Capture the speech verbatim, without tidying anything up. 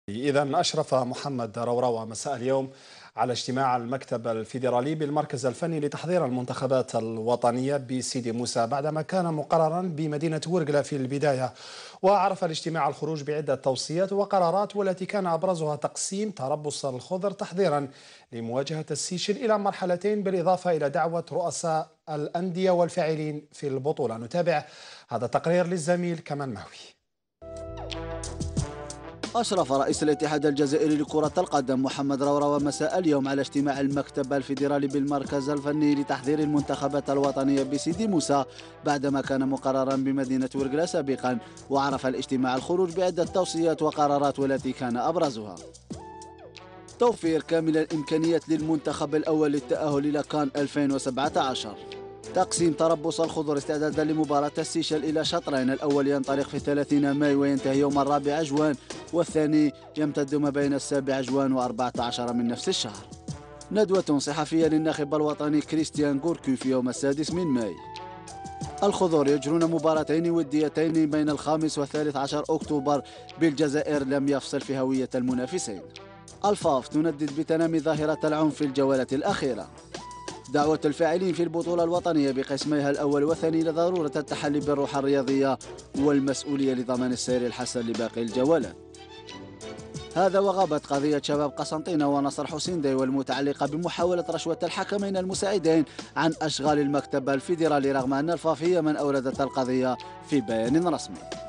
إذا أشرف محمد روروة مساء اليوم على اجتماع المكتب الفيدرالي بالمركز الفني لتحضير المنتخبات الوطنية بسيدي موسى بعدما كان مقررا بمدينة ورقلة في البداية. وعرف الاجتماع الخروج بعدة توصيات وقرارات، والتي كان أبرزها تقسيم تربص الخضر تحضيرا لمواجهة السيشل إلى مرحلتين، بالإضافة إلى دعوة رؤساء الأندية والفاعلين في البطولة. نتابع هذا التقرير للزميل كمان مهوي. أشرف رئيس الاتحاد الجزائري لكرة القدم محمد روروة مساء اليوم على اجتماع المكتب الفيدرالي بالمركز الفني لتحضير المنتخبات الوطنية بسيدي موسى بعدما كان مقررا بمدينة ورقلة سابقا. وعرف الاجتماع الخروج بعدة توصيات وقرارات، والتي كان أبرزها توفير كامل الإمكانيات للمنتخب الأول للتأهل إلى كان ألفين وسبعة عشر، تقسيم تربص الخضر استعدادا لمباراة السيشل إلى شطرين، الأول ينطلق في ثلاثين ماي وينتهي يوم الرابع جوان، والثاني يمتد ما بين السابع جوان وأربعة عشر من نفس الشهر. ندوة صحفية للناخب الوطني كريستيان غوركو في يوم السادس من ماي. الخضر يجرون مباراتين وديتين بين الخامس والثالث عشر أكتوبر بالجزائر، لم يفصل في هوية المنافسين. الفاف تندد بتنامي ظاهرة العنف في الجولة الأخيرة. دعوة الفاعلين في البطولة الوطنية بقسميها الأول والثاني إلى ضرورة التحلي بالروح الرياضية والمسؤولية لضمان السير الحسن لباقي الجولات. هذا وغابت قضية شباب قسنطينة ونصر حسين داي والمتعلقة بمحاولة رشوة الحكمين المساعدين عن أشغال المكتب الفيدرالي، رغم أن الفاف هي من أوردت القضية في بيان رسمي.